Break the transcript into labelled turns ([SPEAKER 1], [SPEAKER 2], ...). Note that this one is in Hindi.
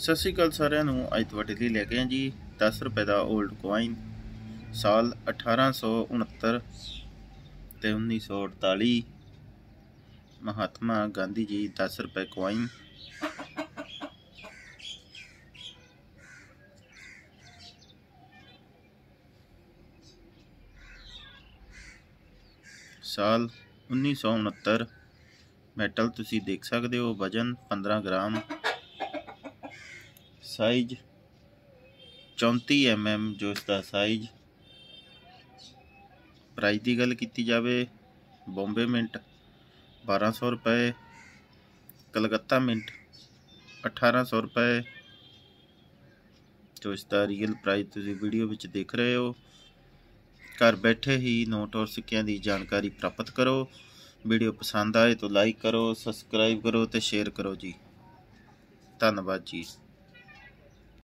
[SPEAKER 1] सत श्री अकाल सारिਆਂ ਨੂੰ ਅੱਜ ਤੁਹਾਡੇ ਲਈ ਲੈ ਕੇ ਆਏ ਜੀ 10 ਰੁਪਏ ਦਾ 올ਡ ਕੋਇਨ ਸਾਲ 1869 ਤੇ 1948 महात्मा गांधी जी 10 रुपए कोइन। साल 1969 मैटल तुसी देख सकते हो। वजन 15 ग्राम, साइज 34 mm जो इसका साइज। प्राइस की गल की जाए बॉम्बे मिंट 1200 रुपए, कलकत्ता मिंट 1800 रुपए। तो इसका रियल प्राइस तुसी वीडियो विच देख रहे हो। घर बैठे ही नोट और सिक्कियां की जानकारी प्राप्त करो। वीडियो पसंद आए तो लाइक करो, सबसक्राइब करो तो शेयर करो जी। धन्यवाद जी।